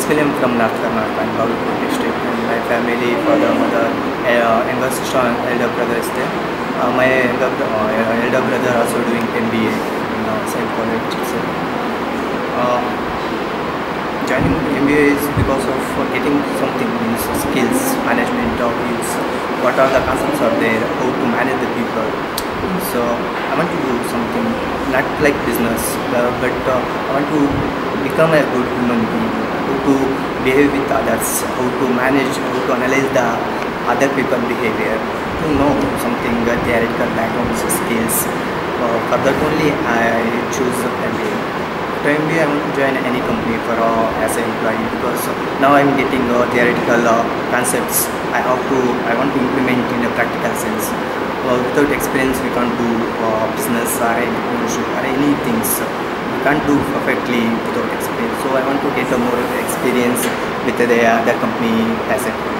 Basically, I'm from North Karnataka in Bagalkot district, and my family, father, mother, younger sister, and elder brother is there. My elder brother also doing MBA in same college itself. Joining MBA is because of getting something, means skills, management of use, what are the concepts are there, how to manage the people. So I want to do something not like business, but I want to become a good human being, how to behave with others, how to manage, how to analyze the other people behavior, to know something theoretical backgrounds, skills. For that only I choose MBA. To MBA, I want to join any company for as an employee, because now I'm getting theoretical concepts. I want to implement in a practical sense. Without experience, we can't do business or entrepreneurship or any things. We can't do perfectly without experience. So I want to get a more experience with the other company as a